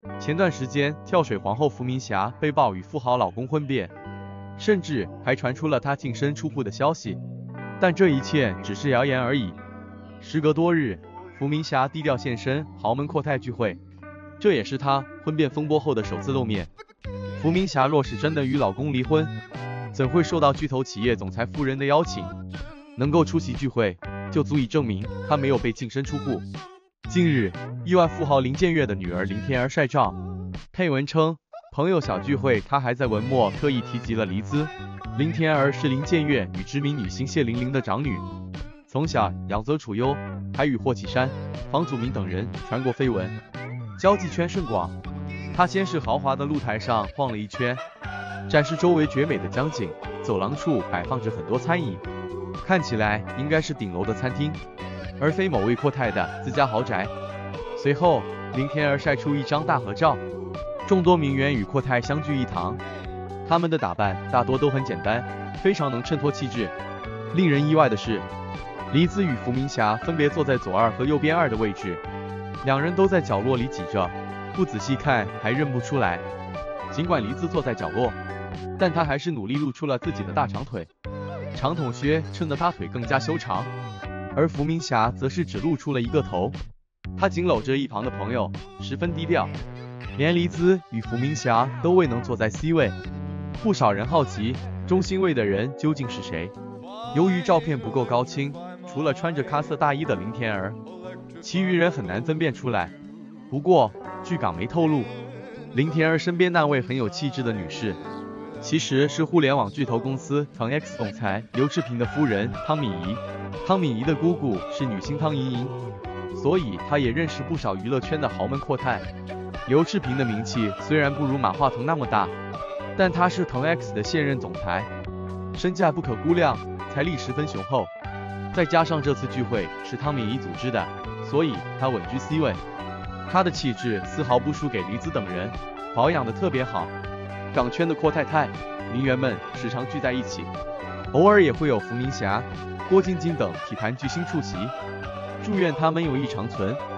前段时间，跳水皇后伏明霞被曝与富豪老公婚变，甚至还传出了她净身出户的消息。但这一切只是谣言而已。时隔多日，伏明霞低调现身豪门阔太聚会，这也是她婚变风波后的首次露面。伏明霞若是真的与老公离婚，怎会受到巨头企业总裁夫人的邀请？能够出席聚会，就足以证明她没有被净身出户。近日，亿万富豪林建岳的女儿林天儿晒照，配文称朋友小聚会，她还在文末特意提及了黎姿。林天儿是林建岳与知名女星谢玲玲的长女，从小养尊处优，还与霍启山、房祖名等人传过绯闻，交际圈甚广。她先是豪华的露台上晃了一圈，展示周围绝美的江景，走廊处摆放着很多餐饮，看起来应该是顶楼的餐厅，而非某位阔太的自家豪宅。随后，林天儿晒出一张大合照，众多名媛与阔太相聚一堂，他们的打扮大多都很简单，非常能衬托气质。令人意外的是，黎姿与伏明霞分别坐在左二和右边二的位置，两人都在角落里挤着，不仔细看还认不出来。尽管黎姿坐在角落，但她还是努力露出了自己的大长腿，长筒靴衬得她腿更加修长，而伏明霞则是只露出了一个头，她紧搂着一旁的朋友，十分低调。连黎姿与伏明霞都未能坐在 C 位，不少人好奇中心位的人究竟是谁。由于照片不够高清，除了穿着咖色大衣的林天儿，其余人很难分辨出来。不过，据港媒透露，林天儿身边那位很有气质的女士，其实是互联网巨头公司腾 X 总裁刘炽平的夫人汤敏仪。汤敏仪的姑姑是女星汤莹莹，所以她也认识不少娱乐圈的豪门阔太。刘炽平的名气虽然不如马化腾那么大，但他是腾 X 的现任总裁，身价不可估量，财力十分雄厚。再加上这次聚会是汤敏仪组织的，所以他稳居 C 位。他的气质丝毫不输给黎姿等人，保养得特别好。港圈的阔太太、名媛们时常聚在一起，偶尔也会有伏明霞、郭晶晶等体坛巨星出席。祝愿他们友谊长存。